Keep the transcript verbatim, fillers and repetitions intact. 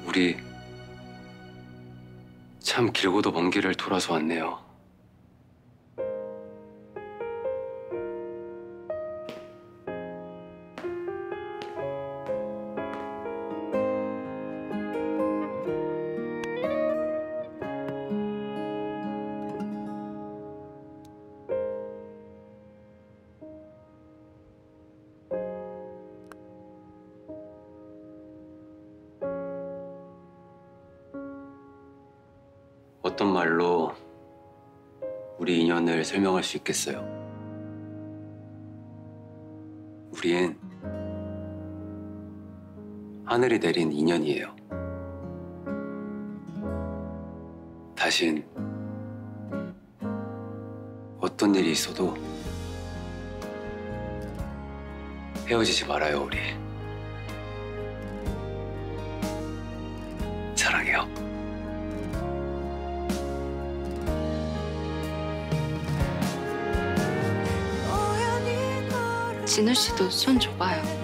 우리 참 길고도 먼 길을 돌아서 왔네요. 어떤 말로 우리 인연을 설명할 수 있겠어요? 우린 하늘이 내린 인연이에요. 다신 어떤 일이 있어도 헤어지지 말아요, 우리. 사랑해요. 진우 씨도 손 줘봐요.